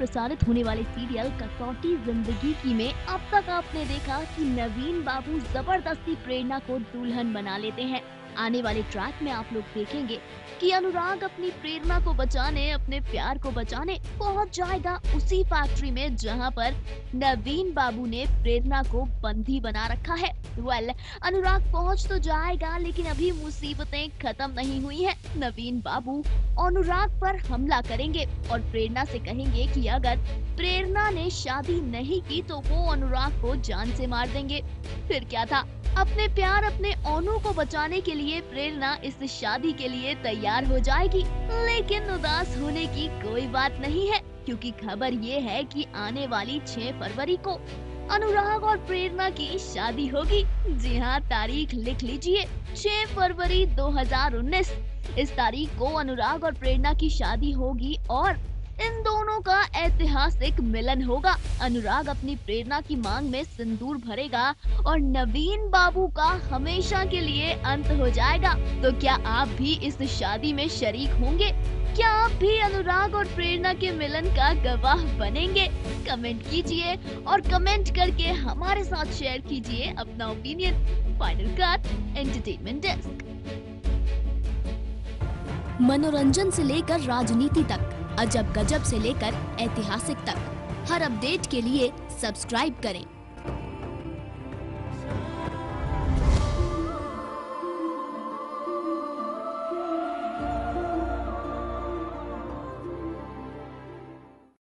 प्रसारित होने वाले सीरियल कसौटी जिंदगी की में अब तक आपने देखा कि नवीन बाबू जबरदस्ती प्रेरणा को दुल्हन बना लेते हैं। आने वाले ट्रैक में आप लोग देखेंगे कि अनुराग अपनी प्रेरणा को बचाने, अपने प्यार को बचाने पहुंच जाएगा उसी फैक्ट्री में जहां पर नवीन बाबू ने प्रेरणा को बंदी बना रखा है। अनुराग पहुंच तो जाएगा, लेकिन अभी मुसीबतें खत्म नहीं हुई हैं। नवीन बाबू अनुराग पर हमला करेंगे और प्रेरणा से कहेंगे कि अगर प्रेरणा ने शादी नहीं की तो वो अनुराग को जान से मार देंगे। फिर क्या था, अपने प्यार, अपने ओनू को बचाने के लिए प्रेरणा इस शादी के लिए तैयार हो जाएगी। लेकिन उदास होने की कोई बात नहीं है, क्योंकि खबर ये है कि आने वाली 6 फरवरी को अनुराग और प्रेरणा की शादी होगी। जी हाँ, तारीख लिख लीजिए, 6 फरवरी 2019। इस तारीख को अनुराग और प्रेरणा की शादी होगी और इन दोनों का ऐतिहासिक मिलन होगा। अनुराग अपनी प्रेरणा की मांग में सिंदूर भरेगा और नवीन बाबू का हमेशा के लिए अंत हो जाएगा। तो क्या आप भी इस शादी में शरीक होंगे? क्या आप भी अनुराग और प्रेरणा के मिलन का गवाह बनेंगे? कमेंट कीजिए और कमेंट करके हमारे साथ शेयर कीजिए अपना opinion. Final cut entertainment desk. मनोरंजन से लेकर राजनीति तक, अजब गजब से लेकर ऐतिहासिक तक, हर अपडेट के लिए सब्सक्राइब करें।